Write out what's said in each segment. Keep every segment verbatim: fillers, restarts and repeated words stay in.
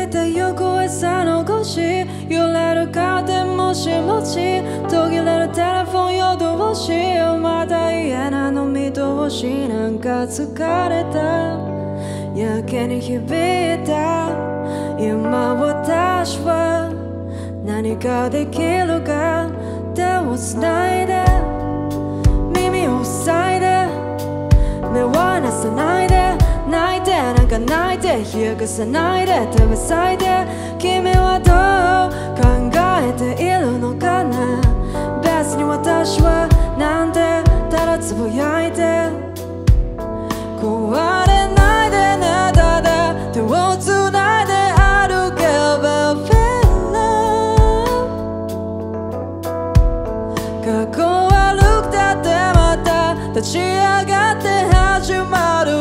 いてゆく朝のごじ、揺れるカーテンもしもし、途切れるテレフォン夜通し、また言えないの見通し、なんか疲れたやけに響いた、今私は何ができるか、手をつないで耳を塞いで、目は離さないで、泣いてなんか泣いて、冷かさないで手は塞いで、君はどう考えているのかな、別に私はなんてただつぶやいて、壊れないでね、ただ手をつないで歩けばフェラ、かっこ悪くたってまた立ち上がって始まる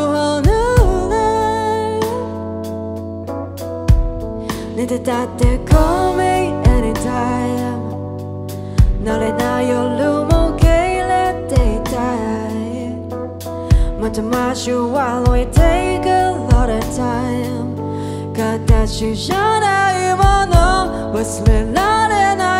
寝てたって call me anytime、 慣れない夜も受け入れていたい、またマシュワロイ take a lot of time、 形じゃないもの忘れられない